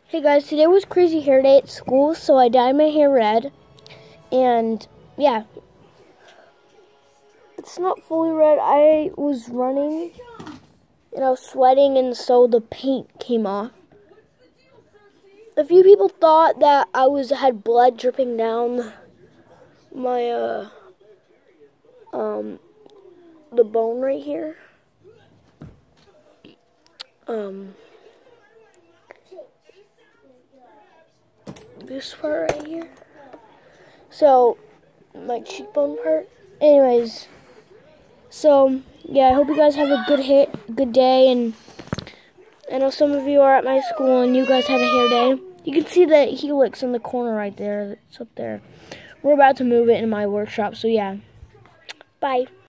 Hey guys, today was crazy hair day at school, so I dyed my hair red. And yeah, it's not fully red. I was running and I was sweating, and so the paint came off. A few people thought that I had blood dripping down my the bone right here. This part right here. So my cheekbone part. Anyways, so yeah, I hope you guys have a good day, and I know some of you are at my school and you guys had a hair day. You can see the helix in the corner right there. It's up there. We're about to move it in my workshop, so yeah. Bye.